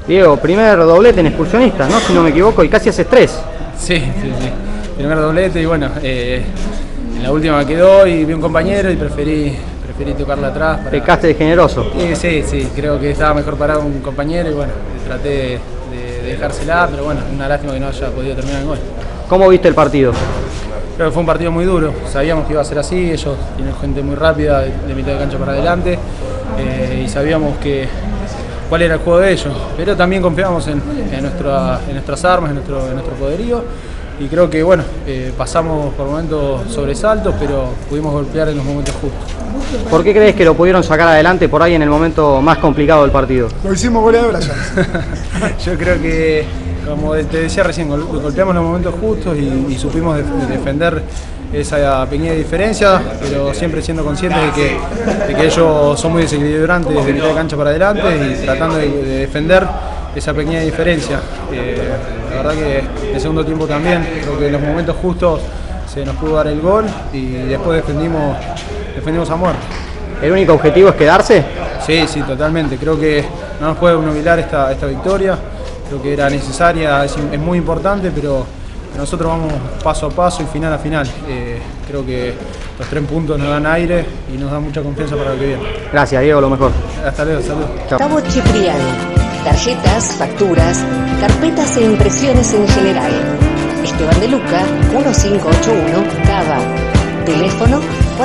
Diego, primer doblete en Excursionistas, ¿no? Si no me equivoco, y casi haces 3. Sí. Primer doblete y bueno, en la última quedó y vi un compañero y preferí tocarla atrás. Pecaste de generoso. Sí, creo que estaba mejor parado un compañero y bueno, traté de dejársela, pero bueno, una lástima que no haya podido terminar el gol. ¿Cómo viste el partido? Creo que fue un partido muy duro, sabíamos que iba a ser así, ellos tienen gente muy rápida de mitad de cancha para adelante y sabíamos cuál era el juego de ellos, pero también confiábamos en nuestras armas, en nuestro poderío y creo que bueno, pasamos por momentos sobresaltos, pero pudimos golpear en los momentos justos. ¿Por qué crees que lo pudieron sacar adelante por ahí en el momento más complicado del partido? Lo hicimos goleadores ya. Yo creo que, como te decía recién, golpeamos en los momentos justos y supimos defender esa pequeña diferencia, pero siempre siendo conscientes de que ellos son muy desequilibrantes desde mitad de cancha para adelante y tratando de defender esa pequeña diferencia. La verdad que en el segundo tiempo también, creo que en los momentos justos se nos pudo dar el gol y después defendimos a muerte. ¿El único objetivo es quedarse? Sí, totalmente. Creo que no nos puede olvidar esta victoria. Creo que era necesaria, es muy importante, pero nosotros vamos paso a paso y final a final. Creo que los 3 puntos nos dan aire y nos dan mucha confianza para lo que viene. Gracias, Diego, lo mejor. Hasta luego, saludos. Gustavo Cipriani. Tarjetas, facturas, carpetas e impresiones en general. Esteban de Luca, 1581, Cava. Teléfono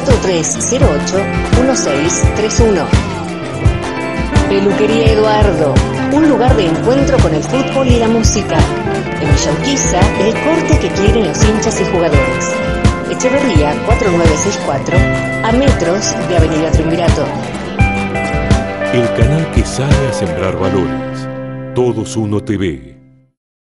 4308-1631. Peluquería Eduardo, un lugar de encuentro con el fútbol y la música. En Villa Urquiza, el corte que quieren los hinchas y jugadores. Echeverría 4964, a metros de Avenida Triunvirato. El canal que sale a sembrar valores. Todos Uno TV.